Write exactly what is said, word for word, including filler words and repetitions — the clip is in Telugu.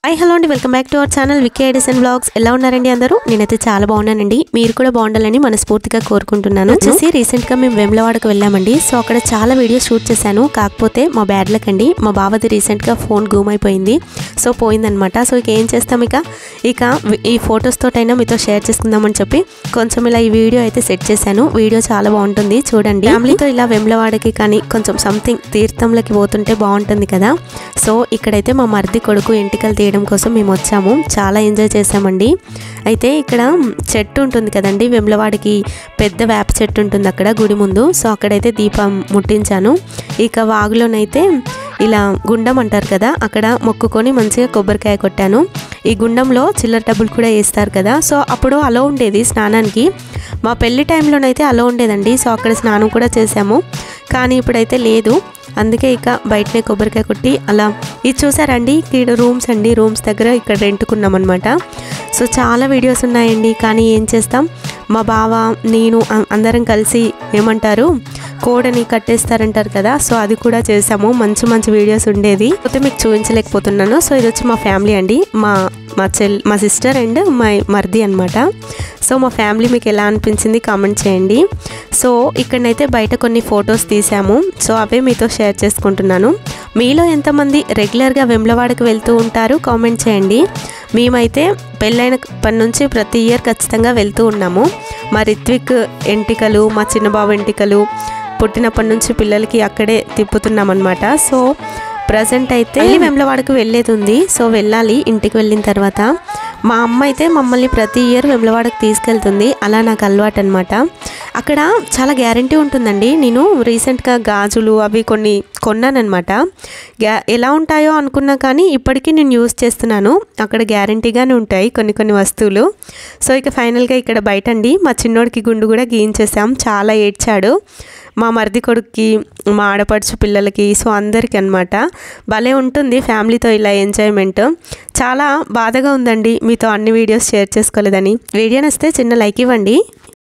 హాయ్ హలో అండి, welcome back to our channel Vicky Edison blogs. ఎలా ఉన్నారండి అందరూ? నేనైతే చాలా బాగున్నానండి. మీరు కూడా బాగుండాలని మనస్ఫూర్తిగా కోరుకుంటున్నాను. వచ్చేసి రీసెంట్గా మేము వేములవాడకు వెళ్ళామండి. సో అక్కడ చాలా వీడియోస్ షూట్ చేశాను. కాకపోతే మా బ్యాడ్ లక్ అండి, మా బావది రీసెంట్గా ఫోన్ గూమ్ అయిపోయింది. సో పోయిందనమాట. సో ఇక ఏం చేస్తాం, ఇక ఇక ఈ ఫొటోస్ తోటైనా మీతో షేర్ చేసుకుందామని చెప్పి కొంచెం ఇలా ఈ వీడియో అయితే సెట్ చేశాను. వీడియో చాలా బాగుంటుంది చూడండి. ఫ్యామిలీతో ఇలా వేములవాడకి కానీ కొంచెం సంథింగ్ తీర్థంలోకి పోతుంటే బాగుంటుంది కదా. సో ఇక్కడైతే మా మరిది కొడుకు ఎంటికలు తీయడం కోసం మేము వచ్చాము. చాలా ఎంజాయ్ చేసామండి. అయితే ఇక్కడ చెట్టు ఉంటుంది కదండి, వేములవాడకి పెద్ద వేప చెట్టు ఉంటుంది అక్కడ గుడి ముందు. సో అక్కడైతే దీపం ముట్టించాను. ఇక వాగులోనైతే ఇలా గుండం అంటారు కదా, అక్కడ మొక్కుకొని మంచిగా కొబ్బరికాయ కొట్టాను. ఈ గుండంలో చిల్లర డబ్బులు కూడా వేస్తారు కదా. సో అప్పుడు అలో ఉండేది స్నానానికి. మా పెళ్లి టైంలోనైతే అలో ఉండేదండి. సో అక్కడ స్నానం కూడా చేసాము. కానీ ఇప్పుడైతే లేదు. అందుకే ఇక బయటనే కొబ్బరికాయ కొట్టి అలా ఇది చూసారండి. ఇక్కడ రూమ్స్ అండి, రూమ్స్ దగ్గర ఇక్కడ రెంటుకున్నాం అనమాట. సో చాలా వీడియోస్ ఉన్నాయండి. కానీ ఏం చేస్తాం, మా బావ నేను అందరం కలిసి ఏమంటారు కోడని కట్టేస్తారంటారు కదా. సో అది కూడా చేసాము. మంచి మంచి వీడియోస్ ఉండేది, అయితే మీకు చూపించలేకపోతున్నాను. సో ఇది వచ్చి మా ఫ్యామిలీ అండి, మా మా చెల్ మా సిస్టర్ అండ్ మా మరిది అనమాట. సో మా ఫ్యామిలీ మీకు ఎలా అనిపించింది కామెంట్ చేయండి. సో ఇక్కడనైతే బయట కొన్ని ఫొటోస్ తీసాము. సో అవే మీతో షేర్ చేసుకుంటున్నాను. మీలో ఎంతమంది రెగ్యులర్గా వేములవాడకి వెళ్తూ ఉంటారు కామెంట్ చేయండి. మేమైతే పెళ్ళైన పని నుంచి ప్రతి ఇయర్ ఖచ్చితంగా వెళ్తూ ఉన్నాము. మా రిత్విక్ ఎంటికలు, మా చిన్నబాబు ఎంటికలు పుట్టినప్పటి నుంచి పిల్లలకి అక్కడే తిప్పుతున్నాం అనమాట. సో ప్రజెంట్ అయితే వేములవాడకు వెళ్ళేది ఉంది. సో వెళ్ళాలి ఇంటికి వెళ్ళిన తర్వాత. మా అమ్మ అయితే మమ్మల్ని ప్రతి ఇయర్ వేములవాడకు తీసుకెళ్తుంది. అలా నాకు అలవాటు అనమాట. అక్కడ చాలా గ్యారంటీ ఉంటుందండి. నేను రీసెంట్గా గాజులు అవి కొన్ని కొన్నానమాట. గ్యా ఎలా ఉంటాయో అనుకున్నా కానీ ఇప్పటికీ నేను యూజ్ చేస్తున్నాను. అక్కడ గ్యారంటీగానే ఉంటాయి కొన్ని కొన్ని వస్తువులు. సో ఇక ఫైనల్గా ఇక్కడ బయట అండి మా చిన్నోడికి గుండు కూడా గీయించేసాం. చాలా ఏడ్చాడు. మా మరిది కొడుక్కి, మా ఆడపడుచు పిల్లలకి, సో అందరికీ అనమాట. భలే ఉంటుంది ఫ్యామిలీతో ఇలా ఎంజాయ్మెంట్. చాలా బాధగా ఉందండి మీతో అన్ని వీడియోస్ షేర్ చేసుకోలేదని. వీడియో నచ్చితే చిన్న లైక్ ఇవ్వండి.